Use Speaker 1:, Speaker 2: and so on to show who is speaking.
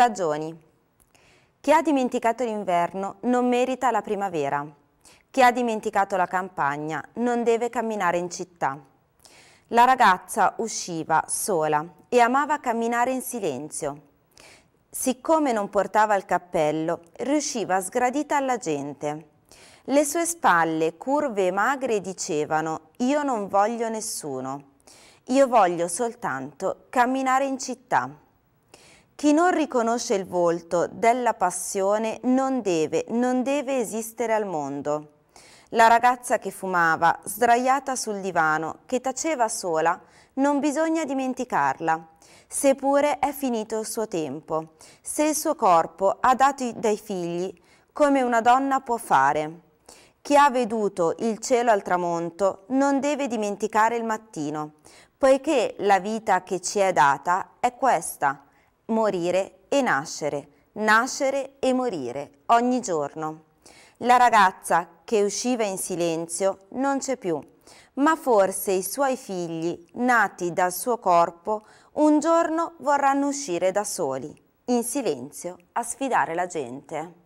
Speaker 1: Stagioni. Chi ha dimenticato l'inverno non merita la primavera. Chi ha dimenticato la campagna non deve camminare in città. La ragazza usciva sola e amava camminare in silenzio. Siccome non portava il cappello, riusciva sgradita alla gente. Le sue spalle, curve e magre, dicevano: «Io non voglio nessuno. Io voglio soltanto camminare in città». Chi non riconosce il volto della passione non deve esistere al mondo. La ragazza che fumava, sdraiata sul divano, che taceva sola, non bisogna dimenticarla. Seppure è finito il suo tempo, se il suo corpo ha dato dai figli, come una donna può fare. Chi ha veduto il cielo al tramonto non deve dimenticare il mattino, poiché la vita che ci è data è questa: morire e nascere, nascere e morire ogni giorno. La ragazza che usciva in silenzio non c'è più, ma forse i suoi figli, nati dal suo corpo, un giorno vorranno uscire da soli, in silenzio, a sfidare la gente.